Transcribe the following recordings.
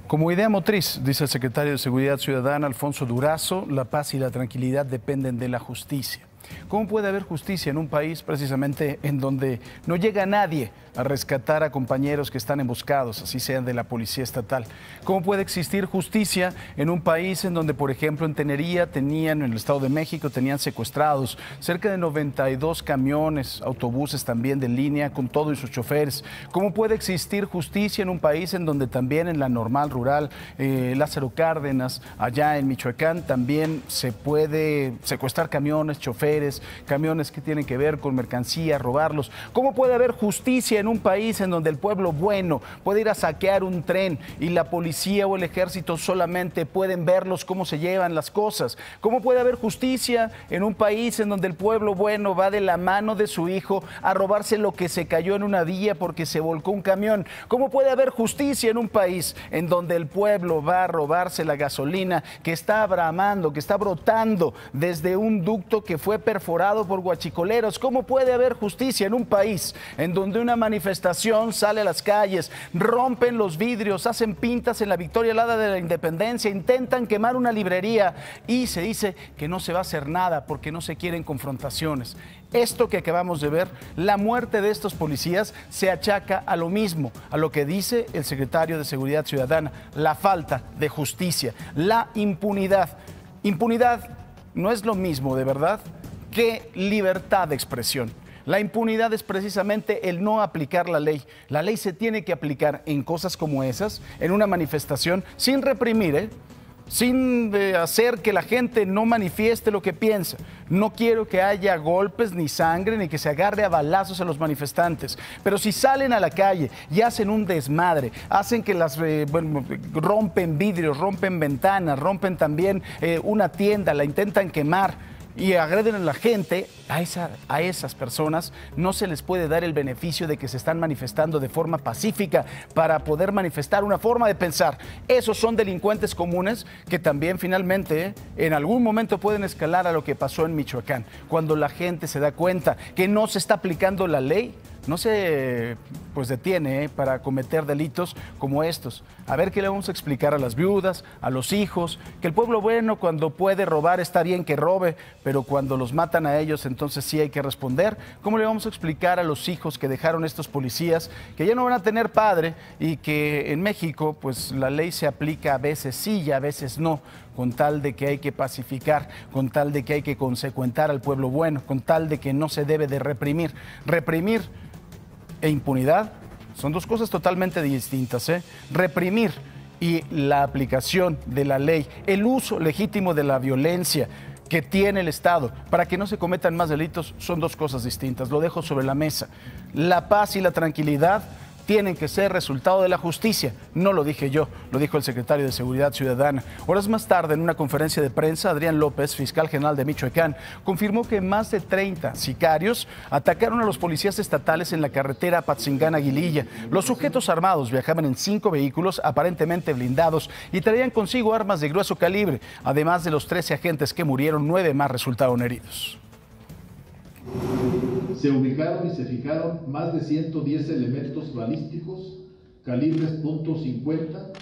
Como idea motriz, dice el secretario de Seguridad Ciudadana, Alfonso Durazo, la paz y la tranquilidad dependen de la justicia. ¿Cómo puede haber justicia en un país precisamente en donde no llega nadie a rescatar a compañeros que están emboscados, así sean de la policía estatal? ¿Cómo puede existir justicia en un país en donde, por ejemplo, en Tenería en el Estado de México, tenían secuestrados cerca de 92 camiones, autobuses también de línea, con todo y sus choferes? ¿Cómo puede existir justicia en un país en donde también en la normal rural, Lázaro Cárdenas, allá en Michoacán, también se puede secuestrar camiones, choferes, camiones que tienen que ver con mercancía, robarlos? ¿Cómo puede haber justicia en un país en donde el pueblo bueno puede ir a saquear un tren y la policía o el ejército solamente pueden verlos cómo se llevan las cosas? ¿Cómo puede haber justicia en un país en donde el pueblo bueno va de la mano de su hijo a robarse lo que se cayó en una vía porque se volcó un camión? ¿Cómo puede haber justicia en un país en donde el pueblo va a robarse la gasolina que está bramando, que está brotando desde un ducto que fue perforado por guachicoleros? ¿Cómo puede haber justicia en un país en donde una manifestación sale a las calles, rompen los vidrios, hacen pintas en la Victoria Alada de la Independencia, intentan quemar una librería y se dice que no se va a hacer nada porque no se quieren confrontaciones? Esto que acabamos de ver, la muerte de estos policías, se achaca a lo mismo, a lo que dice el secretario de Seguridad Ciudadana: la falta de justicia, la impunidad. Impunidad no es lo mismo, de verdad, que libertad de expresión. La impunidad es precisamente el no aplicar la ley. La ley se tiene que aplicar en cosas como esas, en una manifestación, sin reprimir, sin hacer que la gente no manifieste lo que piensa. No quiero que haya golpes ni sangre ni que se agarre a balazos a los manifestantes, pero si salen a la calle y hacen un desmadre, hacen que rompen vidrios, rompen ventanas, rompen también una tienda, la intentan quemar y agreden a la gente, a esas personas no se les puede dar el beneficio de que se están manifestando de forma pacífica para poder manifestar una forma de pensar. Esos son delincuentes comunes que también finalmente en algún momento pueden escalar a lo que pasó en Michoacán. Cuando la gente se da cuenta que no se está aplicando la ley, no se detiene para cometer delitos como estos. A ver qué le vamos a explicar a las viudas, a los hijos, que el pueblo bueno cuando puede robar está bien que robe, pero cuando los matan a ellos entonces sí hay que responder. ¿Cómo le vamos a explicar a los hijos que dejaron estos policías que ya no van a tener padre y que en México pues la ley se aplica a veces sí y a veces no, con tal de que hay que pacificar, con tal de que hay que consecuentar al pueblo bueno, con tal de que no se debe de reprimir? Reprimir e impunidad son dos cosas totalmente distintas, Reprimir y la aplicación de la ley, el uso legítimo de la violencia que tiene el Estado para que no se cometan más delitos, son dos cosas distintas. Lo dejo sobre la mesa. La paz y la tranquilidad tienen que ser resultado de la justicia. No lo dije yo, lo dijo el secretario de Seguridad Ciudadana. Horas más tarde, en una conferencia de prensa, Adrián López, fiscal general de Michoacán, confirmó que más de 30 sicarios atacaron a los policías estatales en la carretera Apatzingán-Aguililla. Los sujetos armados viajaban en 5 vehículos aparentemente blindados y traían consigo armas de grueso calibre. Además de los 13 agentes que murieron, 9 más resultaron heridos. Se ubicaron y se fijaron más de 110 elementos balísticos, calibres .50,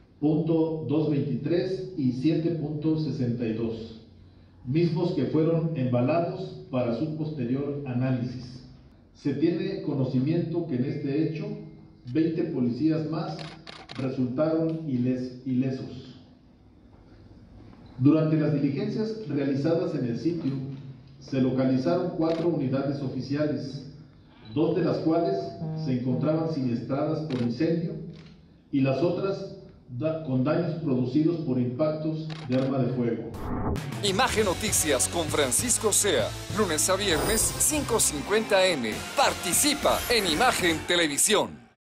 .223 y 7.62, mismos que fueron embalados para su posterior análisis. Se tiene conocimiento que en este hecho 20 policías más resultaron ilesos. Durante las diligencias realizadas en el sitio, se localizaron 4 unidades oficiales, 2 de las cuales se encontraban siniestradas por incendio y las otras con daños producidos por impactos de arma de fuego. Imagen Noticias con Francisco Sea, lunes a viernes 5:50 AM. Participa en Imagen Televisión.